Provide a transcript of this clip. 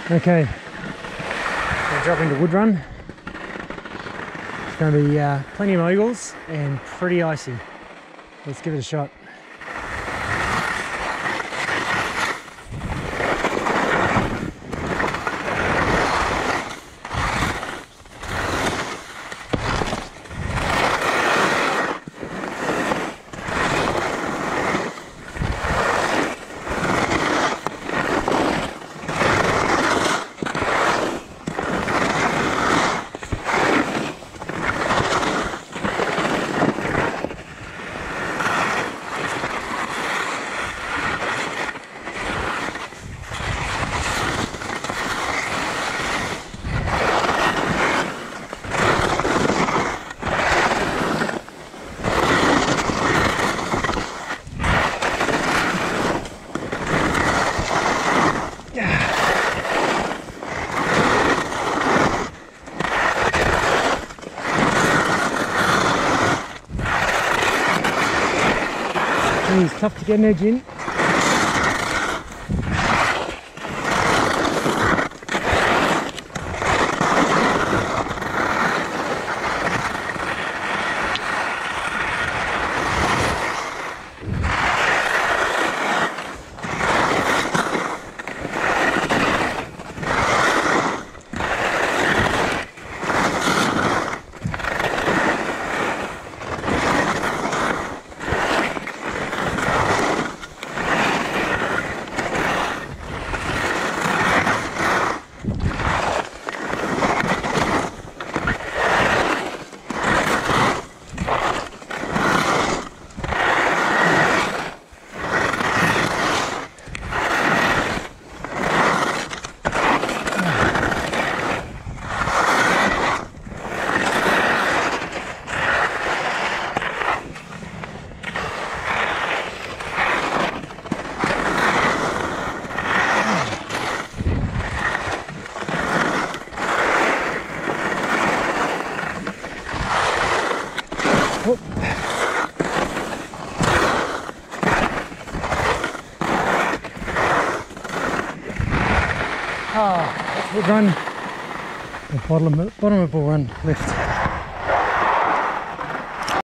Okay, we'll drop into Woodrun. It's going to be plenty of moguls and pretty icy. Let's give it a shot. It's tough to get an edge in. Oh. That's Woodrun, the bottom of Woodrun lift.